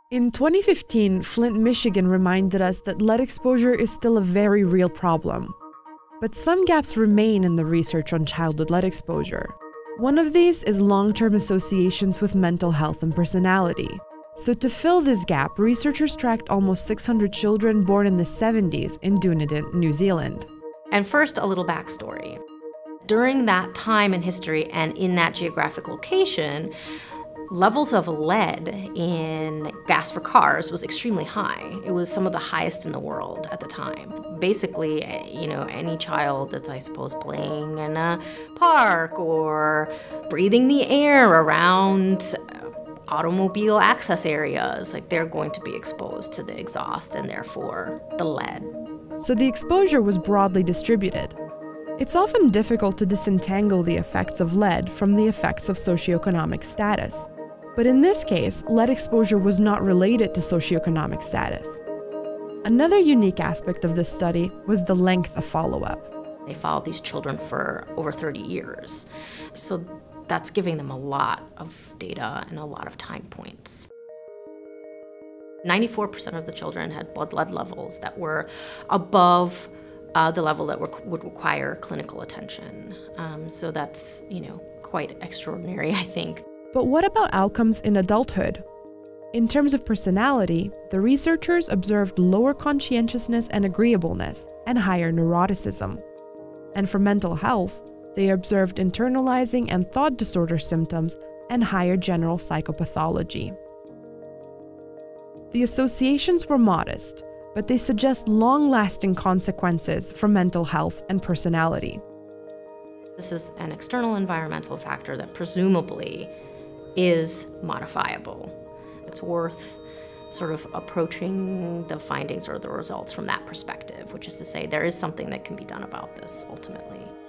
In 2015, Flint, Michigan reminded us that lead exposure is still a very real problem. But some gaps remain in the research on childhood lead exposure. One of these is long-term associations with mental health and personality. So to fill this gap, researchers tracked almost 600 children born in the 70s in Dunedin, New Zealand. And first, a little backstory. During that time in history and in that geographic location, levels of lead in gas for cars was extremely high. It was some of the highest in the world at the time. Basically, any child that's, I suppose, playing in a park or breathing the air around automobile access areas, they're going to be exposed to the exhaust and therefore the lead. So the exposure was broadly distributed. It's often difficult to disentangle the effects of lead from the effects of socioeconomic status. But in this case, lead exposure was not related to socioeconomic status. Another unique aspect of this study was the length of follow-up. They followed these children for over 30 years. So that's giving them a lot of data and a lot of time points. 94% of the children had blood lead levels that were above the level that would require clinical attention. So that's, quite extraordinary, I think. But what about outcomes in adulthood? In terms of personality, the researchers observed lower conscientiousness and agreeableness and higher neuroticism. And for mental health, they observed internalizing and thought disorder symptoms and higher general psychopathology. The associations were modest, but they suggest long-lasting consequences for mental health and personality. This is an external environmental factor that presumably is modifiable. It's worth sort of approaching the findings or the results from that perspective, which is to say there is something that can be done about this ultimately.